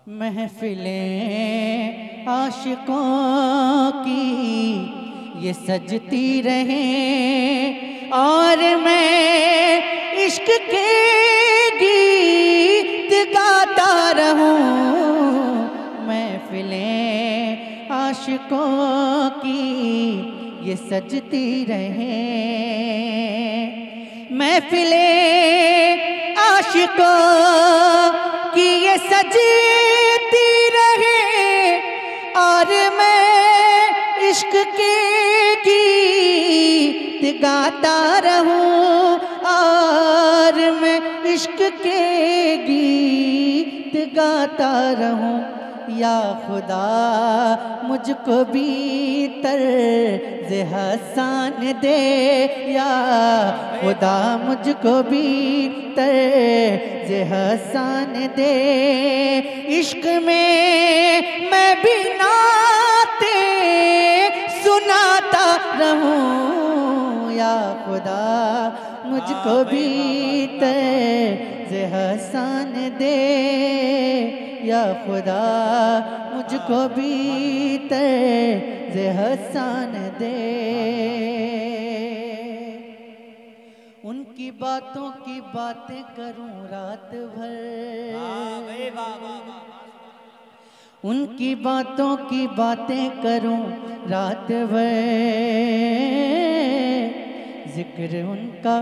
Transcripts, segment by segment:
महफिलें आशिकों की ये सजती रहे और मैं इश्क के गीत गाता रहूं। महफिलें आशिकों की ये सजती रहे, महफिलें आशिकों कि ये सजती रहे और मैं इश्क के गीत गाता रहूं, और मैं इश्क के गीत गाता रहूं। या खुदा मुझको भी तर्ज़ हसन दे, या खुदा मुझको भी तर्ज़ हसन दे। इश्क में मैं भी नाते सुनाता रहूं। या खुदा मुझको भी तर्ज़ हसन दे, या खुदा मुझको भी तर्ज़ हसन दे। उनकी बातों की बातें करूं रात भर, उनकी बातों की बातें करूं रात भर, जिक्र उनका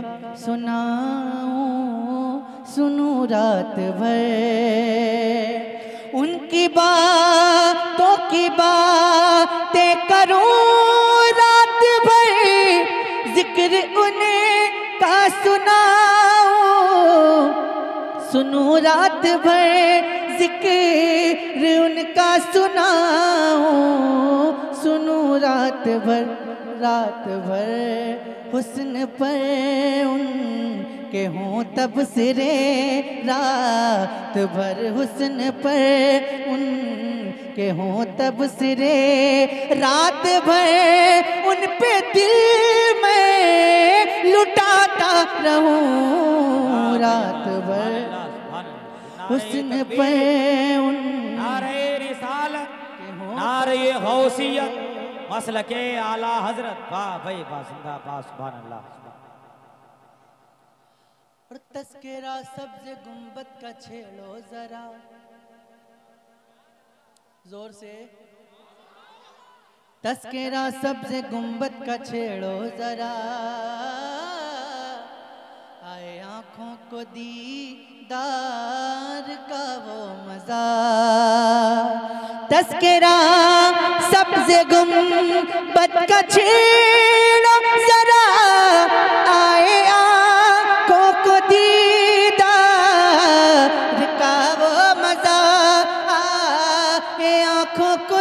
सुनूं रात भर। उनकी बातों की बातें करूं रात भर, जिक्र उनका सुनूं रात भर, जिक्र उनका सुनूं रात भर। रात भर हुस्न पर उनके हों तबसरे, रात भर हुस्न पर उनके हों तबसरे, रात भर उन पे दिल में लुटाता रहूं। रात भर हुस्न पर उन नारे रिसालत, नारे गौसियत, मसलके आला हजरत, वाह भाई वाह, जिंदाबाद, सुभान अल्लाह। और तस्करा सब्ज़ गुंबद का छेड़ो जरा जोर से, तस्करा सब्ज़ गुंबद का छेड़ो जरा, आए आँखों को दीदार का वो मजा। तस्करा सब्ज़ गुंबद का छेड़ो जरा, आए आँखों को दीदार का वो मजा, आए आँखों को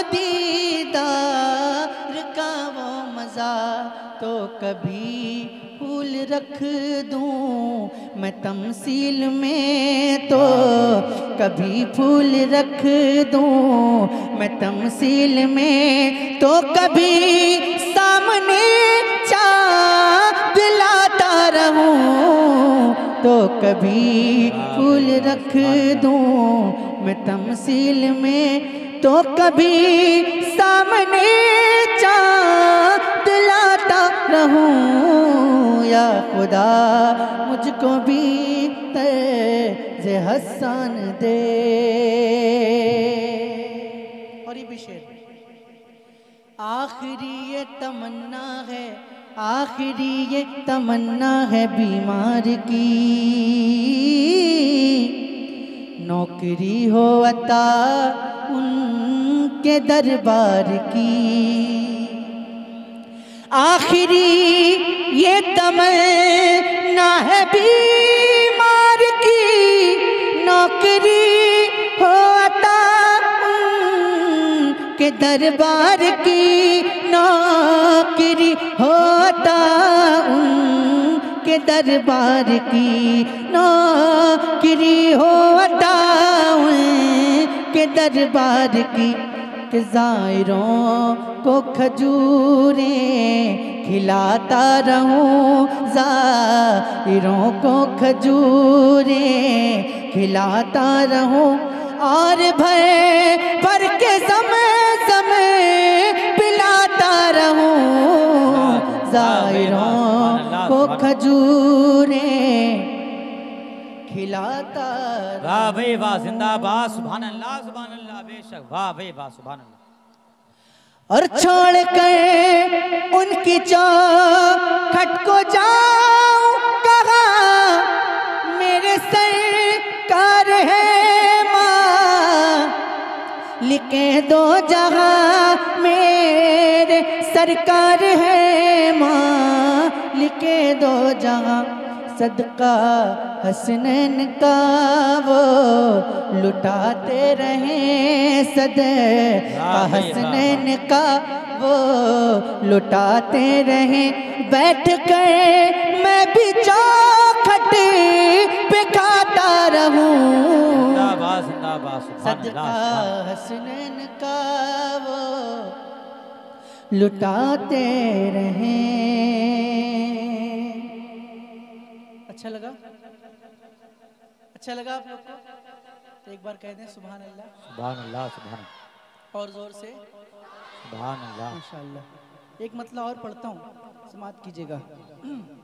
दीदार का वो मजा। तो कभी फूल रख दूं मैं तमसील में, तो कभी फूल रख दूं मैं तमसील में, तो कभी सामने चाँद लाता रहूं, तो कभी फूल रख दूं मैं तमसील में, तो कभी सामने चाँद लाता रहूं। या खुदा मुझको भी तर्ज़ हसन दे। और ये भी शेर, आखिरी ये तमन्ना है, आखिरी ये तमन्ना है बीमार की, नौकरी हो अता उनके दरबार की। आखिरी ये तमन्ना है बीमार की, नौकरी हो अता उनके दरबार की, नौकरी हो अता उनके दरबार की, नौकरी हो अता उनके दरबार की। कि ज़ायरों को खजूरें खिलाता रहूं, ज़ायरों को खजूरें खिलाता रहूं, और भर गाता वाह भाई वाह, जिंदाबाद, सुभान अल्लाह बेशक, वाह भाई वाह, सुभान अल्लाह। और छोड़ कर उनकी चौखट को जाऊं कहाँ, मेरे सरकार है माँ, लिखे दो जहां मेरे सरकार है माँ, लिखे दो जहां, सदका हसनैन का वो लुटाते रहे, सदका हसनैन का वो लुटाते रहे, बैठ कर मैं भी चौखट पे खाता रहूं, जिंदाबाद जिंदाबाद, सुभान सदका अल्लाह। हसनैन का वो लुटाते रहे। अच्छा लगा? अच्छा लगा आप लोग को? तो एक बार कह दें सुभान अल्लाह, सुभान अल्लाह, सुभान अल्लाह, और जोर से सुभान अल्लाह। माशाअल्लाह। एक मतलब और पढ़ता हूँ, समाप्त कीजिएगा।